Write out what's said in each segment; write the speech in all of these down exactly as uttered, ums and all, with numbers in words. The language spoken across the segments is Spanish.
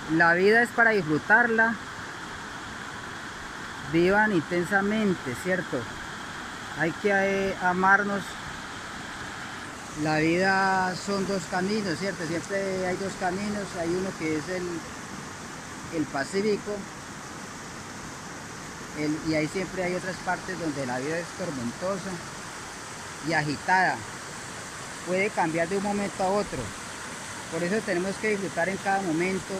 La vida es para disfrutarla. Vivan intensamente, ¿cierto? Hay que eh, amarnos. La vida son dos caminos, ¿cierto? Siempre hay dos caminos. Hay uno que es el, el pacífico. El, y ahí siempre hay otras partes donde la vida es tormentosa y agitada. Puede cambiar de un momento a otro. Por eso tenemos que disfrutar en cada momento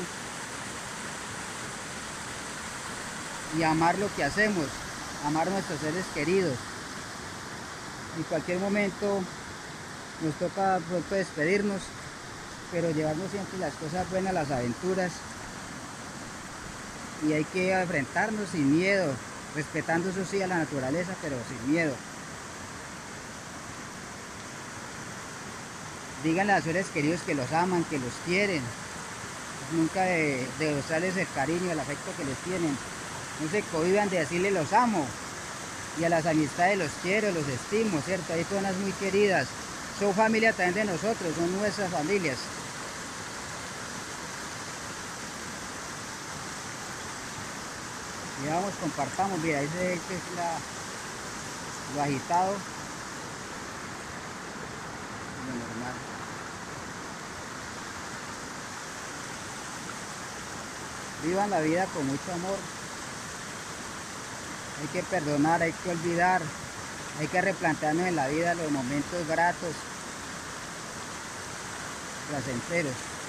y amar lo que hacemos, amar a nuestros seres queridos. En cualquier momento nos toca pronto despedirnos, pero llevarnos siempre las cosas buenas, las aventuras, y hay que enfrentarnos sin miedo, respetando eso sí a la naturaleza, pero sin miedo. Díganle a sus seres queridos que los aman, que los quieren, nunca de, de mostrarles el cariño, el afecto que les tienen. No se cohiban de decirle los amo, y a las amistades los quiero, los estimo, ¿cierto? Hay personas muy queridas, son familia también de nosotros, son nuestras familias. Y vamos, compartamos, mira, ese que es la, lo agitado, lo normal. Vivan la vida con mucho amor. Hay que perdonar, hay que olvidar, hay que replantearnos en la vida los momentos gratos, placenteros.